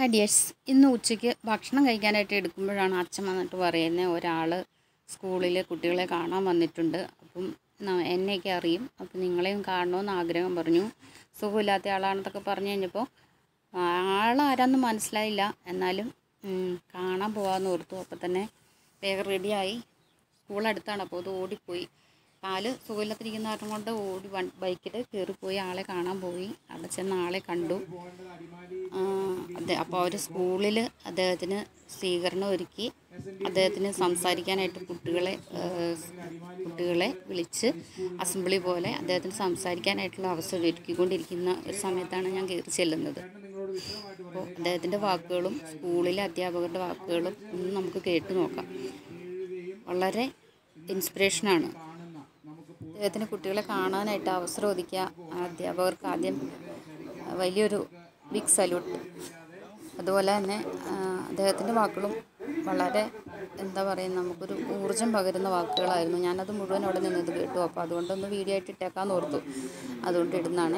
Dears, ഇന്ന് ഉച്ചയ്ക്ക് ഭക്ഷണം കഴിക്കാനായിട്ട് എടുക്കുമ്പോഴാണ് അച്ഛൻ വന്നിട്ട് പറയുന്നത് ഒരാൾ സ്കൂളിൽ കുട്ടികളെ കാണാൻ വന്നിട്ടുണ്ട്. അപ്പം എന്നെയൊക്കെ അറിയും, അപ്പം നിങ്ങളെയും കാണണമെന്ന് ആഗ്രഹം പറഞ്ഞു. സുഖമില്ലാത്ത ആളാണെന്നൊക്കെ പറഞ്ഞു കഴിഞ്ഞപ്പോൾ ആളാരാന്ന് മനസ്സിലായില്ല. എന്നാലും കാണാൻ പോകാമെന്ന് ഓർത്തു. അപ്പോൾ തന്നെ വേഗം റെഡിയായി. സ്കൂളടുത്താണ്, അപ്പോൾ അത് ഓടിപ്പോയി. കാല് സുഖമില്ലാത്തിരിക്കുന്ന കാരണം കൊണ്ട് ഓടി ബൈക്കിൽ കയറിപ്പോയി ആളെ കാണാൻ പോയി. അവിടെ ചെന്ന് ആളെ കണ്ടു. അതെ, അപ്പോൾ അവർ സ്കൂളിൽ അദ്ദേഹത്തിന് സ്വീകരണം ഒരുക്കി. അദ്ദേഹത്തിന് സംസാരിക്കാനായിട്ട് കുട്ടികളെ വിളിച്ച് അസംബ്ലി പോലെ അദ്ദേഹത്തിന് സംസാരിക്കാനായിട്ടുള്ള അവസരം ഒരുക്കിക്കൊണ്ടിരിക്കുന്ന ഒരു സമയത്താണ് ഞാൻ കയറി ചെല്ലുന്നത്. അപ്പോൾ അദ്ദേഹത്തിൻ്റെ വാക്കുകളും സ്കൂളിലെ അധ്യാപകരുടെ വാക്കുകളും ഒന്ന് നമുക്ക് കേട്ടു നോക്കാം. വളരെ ഇൻസ്പിറേഷനാണ്. അദ്ദേഹത്തിന് കുട്ടികളെ കാണാനായിട്ട് അവസരം ഒതുക്കിയ അധ്യാപകർക്ക് ആദ്യം വലിയൊരു ബിഗ് സല്യൂട്ട്. അതുപോലെ തന്നെ അദ്ദേഹത്തിൻ്റെ വാക്കുകളും വളരെ എന്താ പറയുക, നമുക്കൊരു ഊർജ്ജം പകരുന്ന വാക്കുകളായിരുന്നു. ഞാനത് മുഴുവൻ അവിടെ നിന്നത് കേട്ടു. അപ്പോൾ അതുകൊണ്ടൊന്ന് വീഡിയോ ആയിട്ട് ഇട്ടേക്കാമെന്ന് ഓർത്തു. അതുകൊണ്ട് ഇടുന്നതാണേ.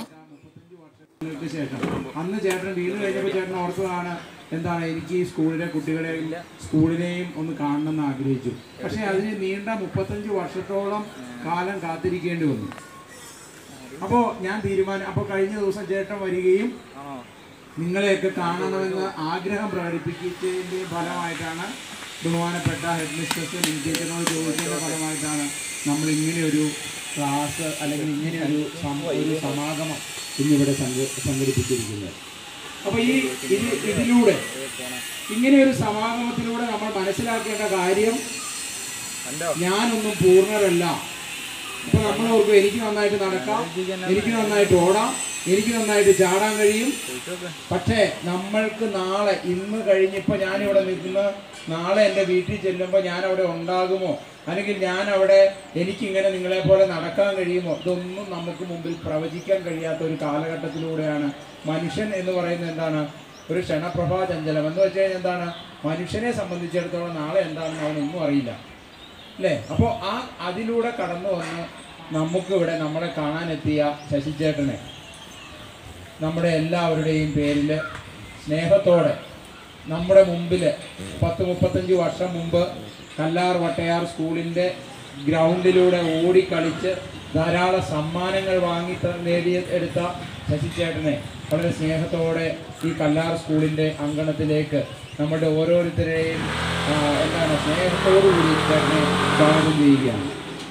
ശേഷം അന്ന് ചേട്ടൻ വീട് കഴിഞ്ഞപ്പോൾ ചേട്ടൻ ഓർത്തതാണ് എന്താണ്, എനിക്ക് ഈ സ്കൂളിനെയും ഒന്ന് കാണണമെന്ന് ആഗ്രഹിച്ചു. പക്ഷേ അതിന് നീണ്ട 35 വർഷത്തോളം കാലം കാത്തിരിക്കേണ്ടി വന്നു. അപ്പോൾ ഞാൻ അപ്പോൾ കഴിഞ്ഞ ദിവസം ചേട്ടൻ വരികയും നിങ്ങളെയൊക്കെ കാണണമെന്ന് ആഗ്രഹം പ്രകടിപ്പിച്ചതിൻ്റെ ഫലമായിട്ടാണ്, ബഹുമാനപ്പെട്ട ഹെഡ് മിസ്ട്രസ് ടീച്ചറിനോട് ചോദിച്ചതിൻ്റെ ഫലമായിട്ടാണ് നമ്മൾ ഇങ്ങനെയൊരു ക്ലാസ് അല്ലെങ്കിൽ ഇങ്ങനെയൊരു സമാഗമം ഇന്നിവിടെ സംഘടിപ്പിച്ചിരിക്കുന്നത്. അപ്പോൾ ഇതിലൂടെ ഇങ്ങനെയൊരു സമാഗമത്തിലൂടെ നമ്മൾ മനസ്സിലാക്കേണ്ട കാര്യം, ഞാനൊന്നും പൂർണ്ണരല്ല. ഇപ്പോൾ നമ്മൾ ഓർക്കും എനിക്ക് നന്നായിട്ട് നടക്കാം, എനിക്ക് നന്നായിട്ട് ഓടാം, എനിക്ക് നന്നായിട്ട് ചാടാൻ കഴിയും. പക്ഷേ നമ്മൾക്ക് നാളെ, ഇന്ന് കഴിഞ്ഞിപ്പോൾ ഞാനിവിടെ നിൽക്കുന്ന നാളെ എൻ്റെ വീട്ടിൽ ചെല്ലുമ്പോൾ ഞാൻ അവിടെ ഉണ്ടാകുമോ, അല്ലെങ്കിൽ ഞാൻ അവിടെ എനിക്കിങ്ങനെ നിങ്ങളെപ്പോലെ നടക്കാൻ കഴിയുമോ, ഇതൊന്നും നമുക്ക് മുമ്പിൽ പ്രവചിക്കാൻ കഴിയാത്ത ഒരു കാലഘട്ടത്തിലൂടെയാണ് മനുഷ്യൻ എന്ന് പറയുന്നത്. എന്താണ് ഒരു ക്ഷണപ്രഭാചഞ്ചലം എന്ന് വെച്ച് കഴിഞ്ഞാൽ എന്താണ്, മനുഷ്യനെ സംബന്ധിച്ചിടത്തോളം നാളെ എന്താണെന്ന് അവനൊന്നും അറിയില്ല, അല്ലേ? അപ്പോൾ അതിലൂടെ കടന്നു വന്ന് നമുക്കിവിടെ നമ്മളെ കാണാനെത്തിയ ശശിചേട്ടനെ നമ്മുടെ എല്ലാവരുടെയും പേരിൽ സ്നേഹത്തോടെ നമ്മുടെ മുമ്പിൽ 10-35 വർഷം മുമ്പ് കല്ലാർ വട്ടയാർ സ്കൂളിൻ്റെ ഗ്രൗണ്ടിലൂടെ ഓടിക്കളിച്ച് ധാരാളം സമ്മാനങ്ങൾ നേടിയെടുത്ത ശശിചേട്ടനെ വളരെ സ്നേഹത്തോടെ ഈ കല്ലാർ സ്കൂളിൻ്റെ അങ്കണത്തിലേക്ക് നമ്മുടെ ഓരോരുത്തരെയും സ്നേഹത്തോടുകൂടി ചേട്ടനെ സ്വാഗതം ചെയ്യുകയാണ്.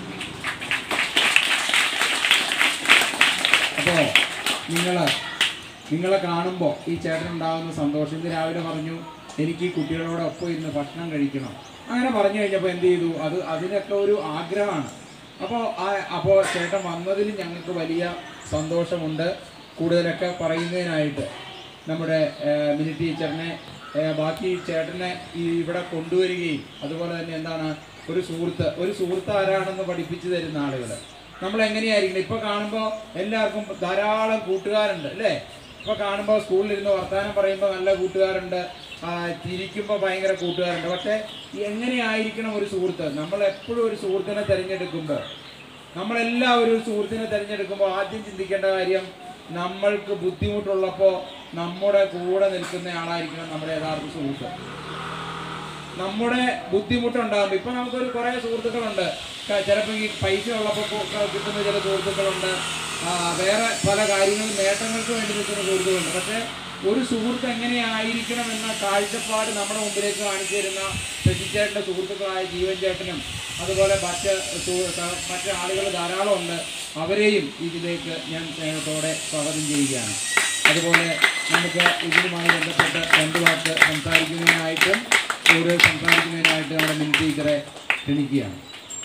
അപ്പോൾ നിങ്ങളെ കാണുമ്പോൾ ഈ ചേട്ടനുണ്ടാകുന്ന സന്തോഷം, ഇന്ന് രാവിലെ പറഞ്ഞു എനിക്ക് ഈ കുട്ടികളോടൊപ്പം ഇരുന്ന് ഭക്ഷണം കഴിക്കണം. അങ്ങനെ പറഞ്ഞു കഴിഞ്ഞപ്പോൾ എന്ത് ചെയ്തു, അതിനൊക്കെ ഒരു ആഗ്രഹമാണ്. അപ്പോൾ ചേട്ടൻ വന്നതിൽ ഞങ്ങൾക്ക് വലിയ സന്തോഷമുണ്ട്. കൂടുതലൊക്കെ പറയുന്നതിനായിട്ട് നമ്മുടെ മിനി ടീച്ചറിനെ, ബാക്കി ചേട്ടനെ ഇവിടെ കൊണ്ടുവരികയും അതുപോലെ തന്നെ എന്താണ് ഒരു സുഹൃത്ത് ആരാണെന്ന് പഠിപ്പിച്ചു തരുന്ന ആളുകൾ നമ്മളെങ്ങനെയായിരിക്കണം. ഇപ്പോൾ കാണുമ്പോൾ എല്ലാവർക്കും ധാരാളം കൂട്ടുകാരുണ്ട്, അല്ലേ? ഇപ്പോൾ കാണുമ്പോൾ സ്കൂളിലിരുന്ന് വർത്തമാനം പറയുമ്പോൾ നല്ല കൂട്ടുകാരുണ്ട്, ചിരിക്കുമ്പോൾ ഭയങ്കര കൂട്ടുകാരുണ്ട്. പക്ഷേ എങ്ങനെയായിരിക്കണം ഒരു സുഹൃത്ത്? നമ്മളെപ്പോഴും ഒരു സുഹൃത്തിനെ തിരഞ്ഞെടുക്കുമ്പോൾ, നമ്മളെല്ലാവരും ഒരു സുഹൃത്തിനെ തിരഞ്ഞെടുക്കുമ്പോൾ ആദ്യം ചിന്തിക്കേണ്ട കാര്യം, നമ്മൾക്ക് ബുദ്ധിമുട്ടുള്ളപ്പോൾ നമ്മുടെ കൂടെ നിൽക്കുന്ന ആളായിരിക്കണം നമ്മുടെ യഥാർത്ഥ സുഹൃത്ത്. നമ്മുടെ ബുദ്ധിമുട്ടുണ്ടാകുമ്പോൾ, ഇപ്പം നമുക്കൊരു കുറേ സുഹൃത്തുക്കളുണ്ട്. ചിലപ്പോൾ ഈ പൈസ ഉള്ളപ്പോൾ കിട്ടുന്ന ചില സുഹൃത്തുക്കളുണ്ട്, വേറെ പല കാര്യങ്ങളും നേട്ടങ്ങൾക്ക് വേണ്ടി നിൽക്കുന്ന സുഹൃത്തുക്കളുണ്ട്. പക്ഷേ ഒരു സുഹൃത്ത് എങ്ങനെയായിരിക്കണം എന്ന കാഴ്ചപ്പാട് നമ്മുടെ മുമ്പിലേക്ക് കാണിച്ചു തരുന്ന ശശിചേട്ടൻ്റെ സുഹൃത്തുക്കളായ ജീവൻ ചേട്ടനും അതുപോലെ മറ്റ് ആളുകൾ ധാരാളം ഉണ്ട്. അവരെയും ഇതിലേക്ക് ഞാൻ സ്നേഹത്തോടെ സ്വാഗതം ചെയ്യുകയാണ്. അതുപോലെ നമുക്ക് ഇതിനുമായി ബന്ധപ്പെട്ട് 2 വാക്ക് സംസാരിക്കുന്നതിനായിട്ടും നമ്മുടെ മിനി ടീച്ചറെ ക്ഷണിക്കുകയാണ്.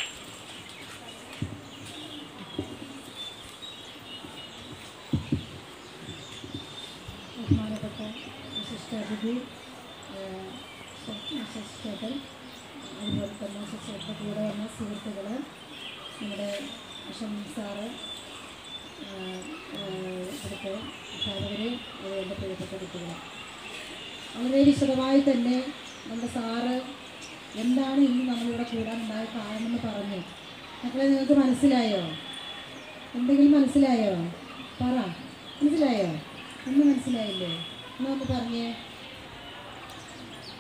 ബഹുമാനപ്പെട്ട വിശിഷ്ടാതിഥി ശശിചേട്ടൻ, അതുപോലെ തന്നെ ശശിചേട്ടൻ്റെ കൂടെ വന്ന സുഹൃത്തുക്കൾ, നമ്മുടെ സാറ്, ഇവിടുത്തെ അധ്യാപകർ, എൻ്റെ പ്രിയപ്പെട്ട കുട്ടികൾ, വളരെ വിശദമായി തന്നെ നമ്മുടെ സാറ് എന്താണ് ഇന്ന് നമ്മളിവിടെ കൂടാനുണ്ടായ കാരണമെന്ന് പറഞ്ഞു. മക്കളെ, നിങ്ങൾക്ക് മനസ്സിലായോ? എന്തെങ്കിലും മനസ്സിലായോ? മനസ്സിലായോ? ഒന്നും മനസ്സിലായില്ലേ? എന്നൊന്ന് പറഞ്ഞേ.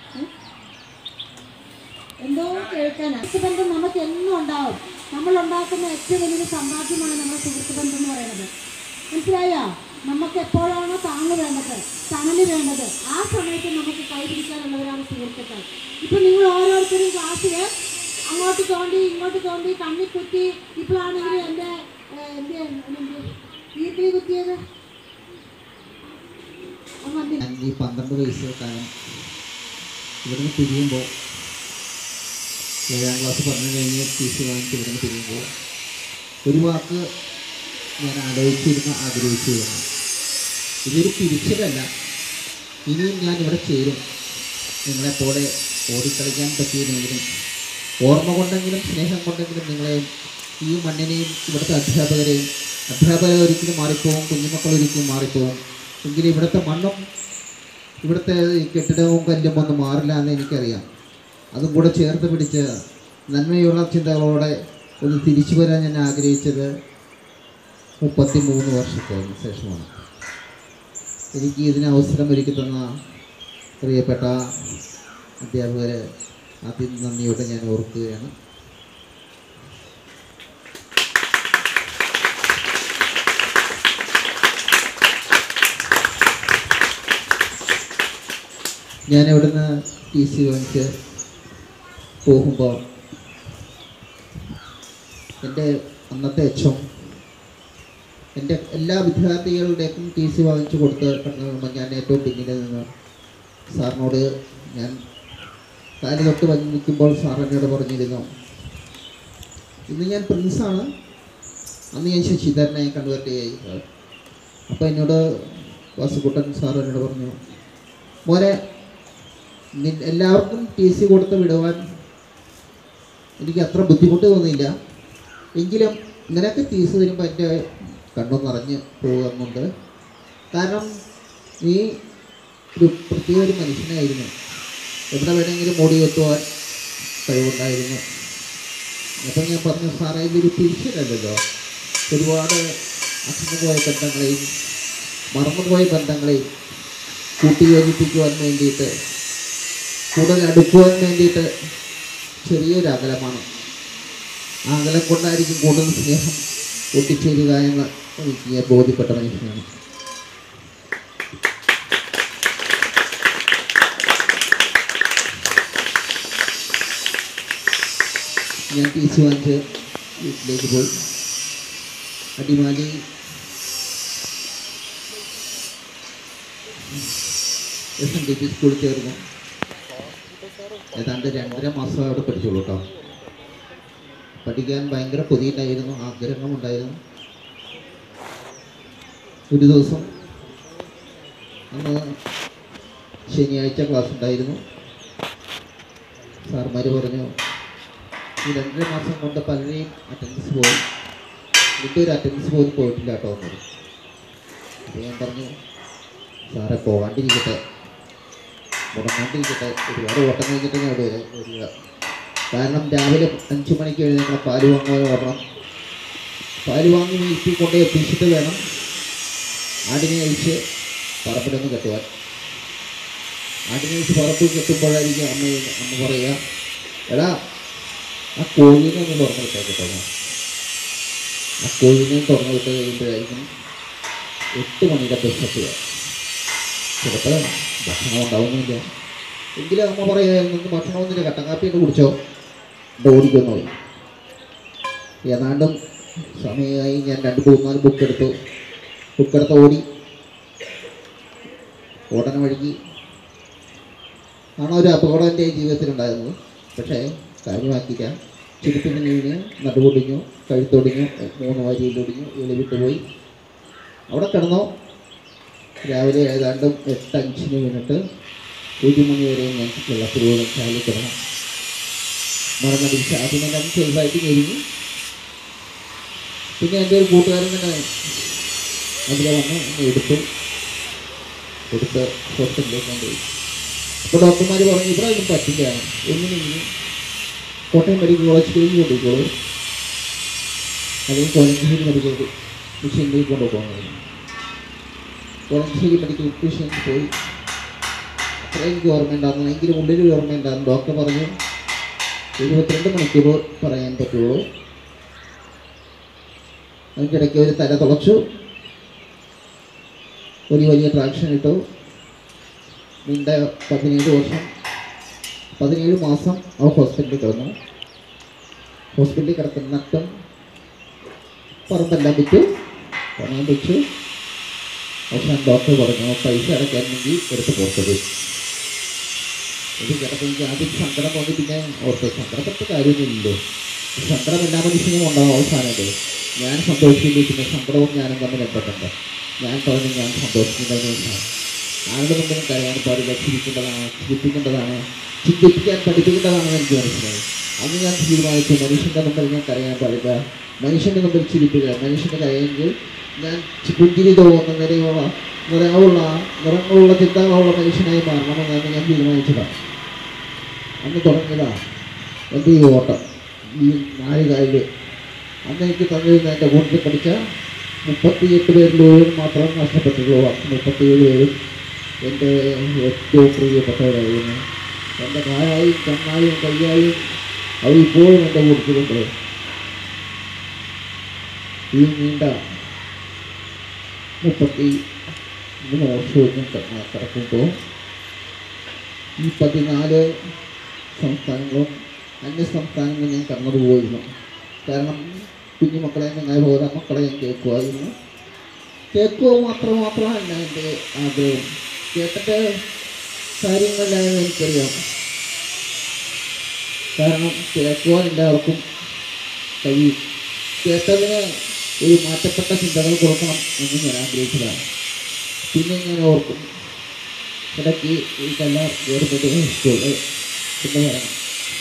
എന്തോ കേൾക്കാനാണ്. സുഹൃത്ത് ബന്ധം നമുക്ക് എന്നും ഉണ്ടാവും. നമ്മൾ ഉണ്ടാക്കുന്ന ഏറ്റവും വലിയൊരു സമ്പാദ്യമാണ് നമ്മുടെ സുഹൃത്ത് ബന്ധം എന്ന് പറയുന്നത്. മനസ്സിലായോ? നമുക്ക് എപ്പോഴാണോ താങ്ങ് വേണ്ടത്, തണല് വേണ്ടത്, ആ സമയത്ത് നമുക്ക് കൈപിടിക്കാനുള്ളവരാണ് സുഹൃത്തുക്കൾ. ഇപ്പം നിങ്ങൾ ഓരോരുത്തരും ക്ലാസ്സിൽ അങ്ങോട്ട് തോണ്ടി ഇങ്ങോട്ട് തോണ്ടി കണ്ണി കുത്തി, ഇപ്പോഴാണെങ്കിലും എൻ്റെ വീട്ടിൽ കുത്തിയത് ഈ 12 വയസ്സ് കാലം ഇവിടുന്ന് പിരിയുമ്പോൾ 7ാം ക്ലാസ് പറഞ്ഞു കഴിഞ്ഞ് TC വാങ്ങിച്ച് ഇവിടുന്ന് പിരിയുമ്പോൾ ഒരു വാക്ക് ഞാൻ ആഗ്രഹിച്ചു വേണം. ഇതൊരു പിരിച്ചതല്ല. ഇനിയും ഞാൻ ഇവിടെ ചേരും. നിങ്ങളെപ്പോലെ ഓടിക്കളിക്കാൻ പറ്റിയില്ലെങ്കിലും ഓർമ്മ കൊണ്ടെങ്കിലും സ്നേഹം കൊണ്ടെങ്കിലും നിങ്ങളെയും ഈ മണ്ണിനെയും ഇവിടുത്തെ അധ്യാപകരെ ഒരിക്കലും മാറിപ്പോവും, കുഞ്ഞുമക്കൾ ഒരിക്കലും മാറിപ്പോവും. എങ്കിലും ഇവിടുത്തെ മണ്ണും ഇവിടുത്തെ കെട്ടിടവും കല്ലും ഒന്നും മാറില്ല എന്ന് എനിക്കറിയാം. അതും കൂടെ ചേർത്ത് പിടിച്ച് നന്മയുള്ള ചിന്തകളോടെ ഒന്ന് തിരിച്ചു വരാൻ ഞാൻ ആഗ്രഹിച്ചത് 33 വർഷത്തിന് ശേഷമാണ്. എനിക്ക് ഇതിന് അവസരം ഒരുക്കി തന്ന പ്രിയപ്പെട്ട അധ്യാപകരെ നന്ദിയോടെ ഞാൻ ഓർക്കുകയാണ്. ഞാൻ ഇവിടുന്ന് TC വാങ്ങിച്ച് പോകുമ്പോൾ എൻ്റെ അന്നത്തെ HM എൻ്റെ എല്ലാ വിദ്യാർത്ഥികളുടെയും TC വാങ്ങിച്ചു കൊടുത്ത് കടന്നു ഞാൻ ഏറ്റവും പിന്നിൽ നിന്ന് സാറിനോട് ഞാൻ കാല് തൊട്ട് വന്ന് നിൽക്കുമ്പോൾ സാർ എന്നോട് പറഞ്ഞിരുന്നു, ഇന്ന് ഞാൻ പ്രിൻസാണ്, അന്ന് ഞാൻ ശശിധരനായി കൺവേർട്ട് ചെയ്യായി. അപ്പോൾ എന്നോട് വാസുകുട്ടൻ സാർ എന്നോട് പറഞ്ഞു, മോനെ എല്ലാവർക്കും TC കൊടുത്ത് വിടുവാൻ എനിക്ക് അത്ര ബുദ്ധിമുട്ട് തോന്നിയില്ല. എങ്കിലും നിനക്ക് TC തരുമ്പോൾ എൻ്റെ കണ്ണും നിറഞ്ഞ് പോകുന്നുണ്ട്. കാരണം നീ ഒരു പ്രത്യേക ഒരു മനുഷ്യനായിരുന്നു. എവിടെ വേണമെങ്കിലും ഓടി എത്തുവാൻ കഴിവുണ്ടായിരുന്നു. അപ്പോൾ ഞാൻ പറഞ്ഞു, സാറേ ഇതൊരു പിരിച്ചിലല്ലോ. ഒരുപാട് അസുഖമായ ബന്ധങ്ങളെയും മറന്നുപോയ ബന്ധങ്ങളെയും കൂട്ടിയോജിപ്പിക്കുവാൻ വേണ്ടിയിട്ട്, കൂടുതൽ അടുക്കുവാൻ വേണ്ടിയിട്ട് ചെറിയൊരു അകലമാണ്. ആ അകലം കൊണ്ടായിരിക്കും കൂടുതൽ സ്നേഹം ഒട്ടിച്ചേരുക എന്ന് എനിക്ക് ബോധ്യപ്പെട്ട മനുഷ്യനാണ്. ഞാൻ TC വാങ്ങിച്ച് വീട്ടിലേക്ക് പോയി. അടിമാലി SNDP സ്കൂളിൽ ചേർന്നു. ഏതാണ്ട് 2.5 മാസം അവിടെ പഠിച്ചോളൂ കേട്ടോ. പഠിക്കാൻ ഭയങ്കര കൊതിയുണ്ടായിരുന്നു, ആഗ്രഹമുണ്ടായിരുന്നു. ഒരു ദിവസം അന്ന് ശനിയാഴ്ച ക്ലാസ് ഉണ്ടായിരുന്നു. സാർമാർ പറഞ്ഞു, ഈ 2.5 മാസം കൊണ്ട് പലരെയും അറ്റൻഡൻസ് പോയി, ഇതിൻ്റെ ഒരു അറ്റൻഡൻസ് പോലും പോയിട്ടില്ല കേട്ടോ എന്നത്. അപ്പോൾ ഞാൻ പറഞ്ഞു, സാറെ പോകാണ്ടിരിക്കട്ടെ, മുടങ്ങാണ്ടിരിക്കട്ടെ, ഒരുപാട് ഓട്ടം കഴിഞ്ഞിട്ട് ഞാൻ ഇവിടെ വരിക. കാരണം രാവിലെ 5 മണിക്ക് എഴുന്നേക്കണം, പാല് വാങ്ങാൻ ഓടണം, പാല് വാങ്ങി വീട്ടിൽ കൊണ്ട് എത്തിച്ചിട്ട് വേണം ആടിനെ അഴിച്ച് പറമ്പിലൊന്ന് കെട്ടുവാൻ. ആടിനെ അഴിച്ച് പറമ്പിൽ കെട്ടുമ്പോഴായിരിക്കും അമ്മ പറയുക, എടാ ആ കോഴിനെ ഒന്ന് തുറന്നു വിട്ടാൽ കേട്ടോ. ആ കോഴിനെയും തുറന്നു വിട്ട് കഴിയുമ്പോഴായിരിക്കും 8 മണിയുടെ ബസ് എത്തുക. ചിലപ്പോൾ ഭക്ഷണം ഉണ്ടാവുന്നില്ല. എങ്കിലും അമ്മ പറയുമായിരുന്നു, ഭക്ഷണമൊന്നുമില്ല, കട്ടൻ കാപ്പിയൊക്കെ കുടിച്ചോ, ഓടിക്കൊന്നു പോയി. ഏതാണ്ടും സമയമായി. ഞാൻ 2-3-4 ബുക്കെടുത്ത് ഓടി. ഓടണ വഴിക്ക് ആണ് ഒരു അപകടം എൻ്റെ ജീവിതത്തിലുണ്ടായിരുന്നത്. പക്ഷേ കാര്യമാക്കിയില്ല. ചെരുപ്പിന് നീന് നടുപൊടിഞ്ഞു, കഴുത്തൊടിഞ്ഞു, 3 വാരിയിലൊടിഞ്ഞു, വിട്ടുപോയി. അവിടെ കിടന്നോ. രാവിലെ ഏതാണ്ട് 8:05 വീണിട്ട് 1 മണി വരെ ഞാൻ വെള്ളത്തിലൂടെ ചാലി കിടന്നു. മറന്നടിച്ച് അതിനെല്ലാം ചെറുതായിട്ട് ഞെരിഞ്ഞു. പിന്നെ എൻ്റെ ഒരു കൂട്ടുകാരൻ തന്നെ അതിലെ വന്ന് എടുത്ത് ഹോസ്പിറ്റലിലേക്ക് കൊണ്ടുപോയി. അപ്പോൾ ഡോക്ടർമാർ പറഞ്ഞു, ഇവിടെ ഒന്നും പറ്റില്ല, ഒന്നിനും കോട്ടയം മെഡിക്കൽ കോളേജിലേക്ക് കൊണ്ടുപോയിക്കോളൂ, അല്ലെങ്കിൽ കോലഞ്ചേരി മെഡിക്കൽ മിഷനിലേക്ക് കൊണ്ടുപോകുന്നത്. കോലഞ്ചേരി മെഡിക്കൽ മിഷനിൽ പോയി അത്ര എനിക്ക് ഓർമ്മയുണ്ടായിരുന്നു. എങ്കിലും ഉള്ളിൽ ഓർമ്മയുണ്ടായിരുന്നു. ഡോക്ടർ പറഞ്ഞു 72 മണിക്കൂർ പറയാൻ പറ്റുള്ളൂ. അതിൻ്റെ ഇടയ്ക്ക് ഒരു തല തുളച്ചു, ഒരു വലിയ ട്രാക്ഷൻ ഇട്ടു. നീണ്ട 17 മാസം ആ ഹോസ്പിറ്റലിൽ കിടന്നു. ഹോസ്പിറ്റലിൽ കിടന്നിട്ടും പറമ്പെല്ലാം വിറ്റു, പണം വെച്ചു. അവസാനം ഡോക്ടർ പറഞ്ഞു പൈസ അടയ്ക്കാൻ വേണ്ടി എടുത്ത് പുറത്തത്. ഇത് കിടന്ന് എനിക്ക് ആദ്യം സങ്കടം തോന്നി. പിന്നെ ഓർത്ത് സങ്കടപ്പെട്ട കാര്യമൊന്നുമില്ലല്ലോ, സങ്കടം എല്ലാ മനുഷ്യനും ഉണ്ടാവും. അവസാനമായിട്ട് ഞാൻ സന്തോഷിച്ചിരിക്കുന്ന സങ്കടവും ഞാനും തമ്മിൽ എത്തപ്പെട്ട ഞാൻ പറഞ്ഞു ഞാൻ സന്തോഷിക്കുന്നതിന് ആരുടെ മുമ്പിലും കരയാൻ പാടില്ല, ചിരിക്കേണ്ടതാണ്, ചിരിപ്പിക്കേണ്ടതാണ്, ചിന്തിപ്പിക്കാൻ പഠിപ്പിക്കേണ്ടതാണെന്ന് എനിക്ക് മനസ്സിലായി. അന്ന് ഞാൻ തീരുമാനിച്ചു മനുഷ്യൻ്റെ മുമ്പിൽ ഞാൻ കരയാൻ പാടില്ല, മനുഷ്യൻ്റെ മുമ്പിൽ ചിരിപ്പിക്കുക. മനുഷ്യൻ്റെ കരയെങ്കിൽ ഞാൻ പുഞ്ചിരി തോന്നുന്ന നിറങ്ങളുള്ള ചിന്തകളുള്ള മനുഷ്യനായി മാറണമെന്നാണ് ഞാൻ തീരുമാനിച്ചതാണ്. അന്ന് തുടങ്ങിയതാണ് എൻ്റെ ഈ ഓട്ടം, ഈ 4 കാലിൽ. അന്ന് എനിക്ക് തന്നിരുന്ന എൻ്റെ കൂട്ടത്തിൽ പഠിച്ച 38 പേരിൽ 1 മാത്രം നഷ്ടപ്പെട്ടുള്ളൂ. 37 പേരും എൻ്റെ ഏറ്റവും പ്രിയപ്പെട്ടവരായിരുന്നു. എൻ്റെ കാലായും കണ്ണായും കയ്യായും അവരിപ്പോഴും എൻ്റെ കൂട്ടത്തിലുണ്ട്. ഈ നീണ്ട 33 വർഷവും കിടക്കുമ്പോൾ ഈ 14 സംസ്ഥാനങ്ങളും അന്യ സംസ്ഥാനങ്ങളും ഞാൻ കടന്നുപോയിരുന്നു. കാരണം കുഞ്ഞുമക്കളെ ഞങ്ങൾ ഓരോ മക്കളെയും കേൾക്കുമായിരുന്നു. കേൾക്കുക മാത്രമല്ല എൻ്റെ ആഗ്രഹം. കേട്ടിട്ട് കാര്യങ്ങളെല്ലാം എനിക്കറിയാം. കാരണം കേൾക്കുവാൻ എല്ലാവർക്കും കഴിയും. കേട്ടതിന് ഒരു മാറ്റപ്പെട്ട ചിന്തകൾ കൊടുക്കണം എന്ന് ഞാൻ ആഗ്രഹിച്ചതാണ്. പിന്നെ ഞാൻ ഓർക്കും ഇടയ്ക്ക് ഈ കല്ലാർ ഗവൺമെൻറ് സ്കൂള് എന്ന് പറയണം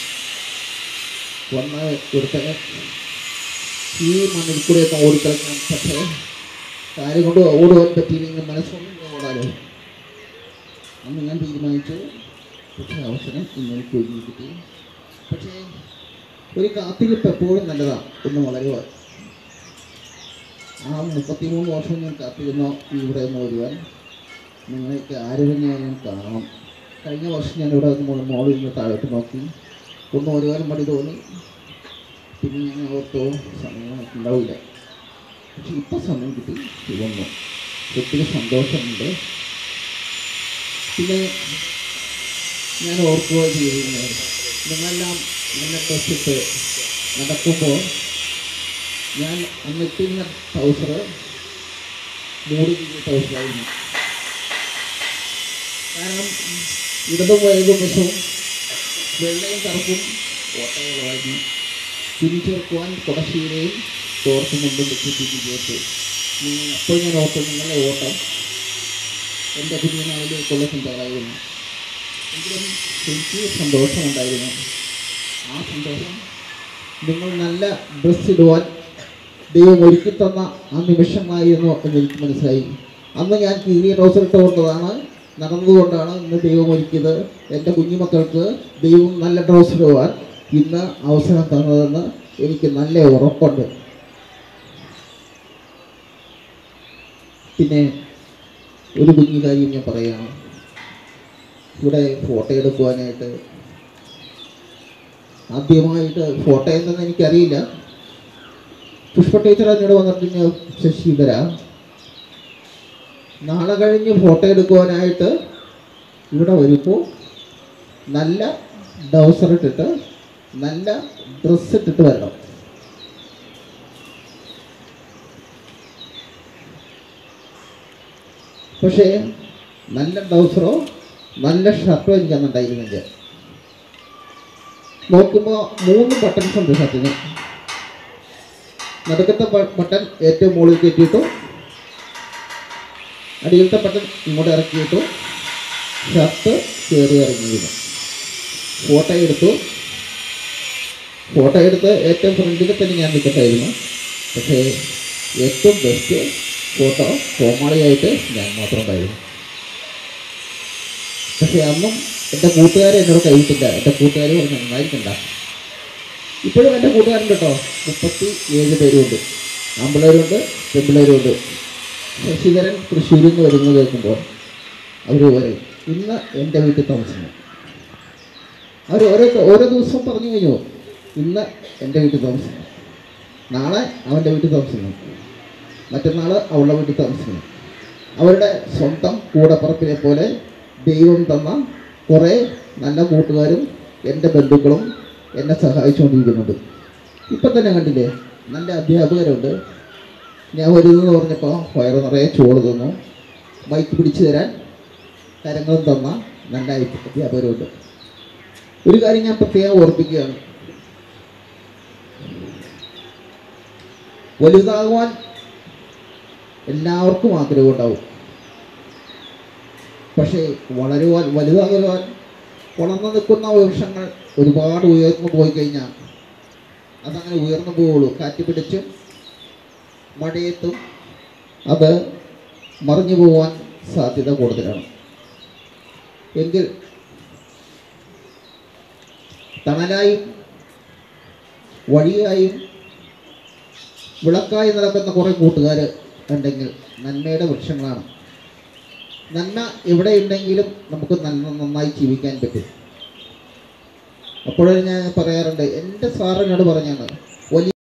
വന്ന് ഇവിടുത്തെ ഈ മണ്ണിൽ കൂടെയൊക്കെ ഓടിക്കളിക്കണം. പക്ഷേ കാര്യം കൊണ്ട് ഓടുവാൻ പറ്റിയില്ലെങ്കിൽ മനസ്സൊന്നും ഓടാലോ. അന്ന് ഞാൻ തീരുമാനിച്ചു. പക്ഷേ അവസരം ഇന്നെനിക്ക് ഒഴിഞ്ഞു കിട്ടി. പക്ഷേ ഒരു കാത്തിരിപ്പ് എപ്പോഴും നല്ലതാണ് ഒന്ന് വളരുവാൻ. ആ 33 വർഷം ഞാൻ കാത്തിരുന്നു ഇവിടെ നിന്ന് വരുവാൻ. നിങ്ങൾക്ക് ആരോഗ്യം ഞാൻ കാണണം. കഴിഞ്ഞ വർഷം ഞാൻ ഇവിടെ മോളിൽ നിന്ന് താഴോട്ട് നോക്കി ഒന്ന് വരുവാൻ മടി തോന്നി. പിന്നെ ഞാൻ ഓർത്തോ സമയം ഉണ്ടാവില്ല. പക്ഷെ ഇപ്പം സമയം കിട്ടി വന്നു. ഒത്തിരി സന്തോഷമുണ്ട്. പിന്നെ ഞാൻ ഓർക്കുക ചെയ്യുന്നത് നിങ്ങളെല്ലാം നല്ല ഡ്രസ്സിട്ട് നടക്കുമ്പോൾ ഞാൻ അന്നിട്ടിരുന്ന ട്രൗസർ 3 ട്രൗസറായിരുന്നു. കാരണം ഇടതും വലതും വശവും വെള്ളയും കറുപ്പും ഓട്ടകളായിരുന്നു. തിരിച്ചേർക്കുവാൻ കുടശീലയും തോർത്തും കൊണ്ടും വെച്ച് തിരിച്ചേർത്ത് അപ്പോൾ ഞാൻ ഓർത്ത് നിങ്ങളുടെ ഓട്ടം എൻ്റെ കുഞ്ഞിനാവിലേക്കുള്ള ചിന്തകളായിരുന്നു. എങ്കിലും എനിക്ക് സന്തോഷമുണ്ടായിരുന്നു. ആ സന്തോഷം നിങ്ങൾ നല്ല ഡ്രസ്സ് ഇടുവാൻ ദൈവം ഒരുക്കി തന്ന ആ നിമിഷമായിരുന്നു എന്നെനിക്ക് മനസ്സിലായി. അന്ന് ഞാൻ കീറിയ ട്രൗസർ ഇട്ടുകൊണ്ടതാണ് നടന്നതുകൊണ്ടാണ് ഇന്ന് ദൈവം ഒരുക്കിയത്. എൻ്റെ കുഞ്ഞുമക്കൾക്ക് ദൈവം നല്ല ട്രൗസർ ഇടുവാൻ ഇന്ന് അവസരം തന്നതെന്ന് എനിക്ക് നല്ല ഉറപ്പുണ്ട്. പിന്നെ ഒരു കുഞ്ഞു കാര്യം ഞാൻ പറയുകയാണ്. ഇവിടെ ഫോട്ടോ എടുക്കുവാനായിട്ട് ആദ്യമായിട്ട് ഫോട്ടോ എന്തെന്ന് എനിക്കറിയില്ല. പുഷ്പ ടീച്ചർ എന്നോട് വന്നിട്ട് ശശിധര നാളെ കഴിഞ്ഞ് ഫോട്ടോ എടുക്കുവാനായിട്ട് ഇവിടെ വരുമ്പോൾ നല്ല ഡൗസർ ഇട്ടിട്ട് നല്ല ഡ്രസ്സ് ഇട്ടിട്ട് വരണം. പക്ഷേ നല്ല ഡൗസറോ നല്ല ഷർട്ടോ എനിക്ക് അന്നുണ്ടായിരുന്നില്ല. നോക്കുമ്പോൾ 3 ബട്ടൺസ് ഉണ്ട് ഷർട്ടിന്. നടുക്കത്തെ ബട്ടൺ ഏറ്റവും മുകളിൽ കയറ്റിയിട്ടു, അടിയിലത്തെ ബട്ടൺ ഇങ്ങോട്ട് ഇറക്കിയിട്ടു, ഷർട്ട് കയറി ഇറങ്ങിയിരുന്നു. ഫോട്ടോ എടുത്ത് ഏറ്റവും ഫ്രണ്ടിൽ തന്നെ ഞാൻ നിൽക്കട്ടായിരുന്നു. പക്ഷേ ഏറ്റവും ബെസ്റ്റ് ഫോട്ടോ കോമാളിയായിട്ട് ഞാൻ മാത്രം ഉണ്ടായിരുന്നു. പക്ഷേ അന്നും എൻ്റെ കൂട്ടുകാരെ എന്നോട് കൈവിട്ടില്ല. എൻ്റെ കൂട്ടുകാർ പറഞ്ഞ് നന്നായിരിക്കണ്ട. ഇപ്പോഴും എൻ്റെ കൂട്ടുകാരുണ്ട് കേട്ടോ. 37 പേരുമുണ്ട്. ആൺപിള്ളേരുണ്ട്, പെൺപിള്ളേരുമുണ്ട്. ശശിധരൻ തൃശ്ശൂരിൽ നിന്ന് വരുന്നത് കേൾക്കുമ്പോൾ അവർ പറയും ഇന്ന് എൻ്റെ വീട്ടിൽ താമസിക്കുന്നു. അവർ ഓരോ ദിവസവും പറഞ്ഞു കഴിഞ്ഞു, ഇന്ന് എൻ്റെ വീട്ടിൽ താമസിക്കുന്നു, നാളെ അവൻ്റെ വീട്ടിൽ താമസിക്കുന്നു, മറ്റന്നാൾ അവളുടെ വീട്ടിൽ താമസിക്കുന്നു. അവരുടെ സ്വന്തം കൂടപ്പറപ്പിനെ പോലെ ദൈവം തന്ന കുറേ നല്ല കൂട്ടുകാരും എൻ്റെ ബന്ധുക്കളും എന്നെ സഹായിച്ചുകൊണ്ടിരിക്കുന്നുണ്ട്. ഇപ്പം തന്നെ കണ്ടില്ലേ, നല്ല അധ്യാപകരുണ്ട്. ഞാൻ വരുന്നതെന്ന് പറഞ്ഞപ്പോൾ വയറ് നിറയെ ചോറ് തന്നു, മൈക്ക് പിടിച്ചു തരാൻ കരങ്ങളും തന്ന നല്ല അധ്യാപകരുണ്ട്. ഒരു കാര്യം ഞാൻ പ്രത്യേകം ഓർപ്പിക്കുകയാണ്, വലുതാകുവാൻ എല്ലാവർക്കും ആഗ്രഹം ഉണ്ടാവും. പക്ഷേ വലുതാകുവാൻ വളർന്നു നിൽക്കുന്ന വൃക്ഷങ്ങൾ ഒരുപാട് ഉയർന്നു പോയി കഴിഞ്ഞാൽ അതങ്ങനെ ഉയർന്നു പോവുള്ളൂ. കാറ്റ് പിടിച്ചും മഴയത്തും അത് മറിഞ്ഞു പോകാൻ സാധ്യത കൂടുതലാണ്. എങ്കിൽ തണലായും വഴിയായും വിളക്കായി നടക്കുന്ന കുറേ കൂട്ടുകാർ ഉണ്ടെങ്കിൽ നന്മയുടെ വൃക്ഷങ്ങളാണ്. നന്മ എവിടെയുണ്ടെങ്കിലും നമുക്ക് നന്നായി ജീവിക്കാൻ പറ്റും. അപ്പോഴും ഞാൻ പറയാറുണ്ട്, എൻ്റെ സാറിനോട് പറഞ്ഞാണ്, വലിയ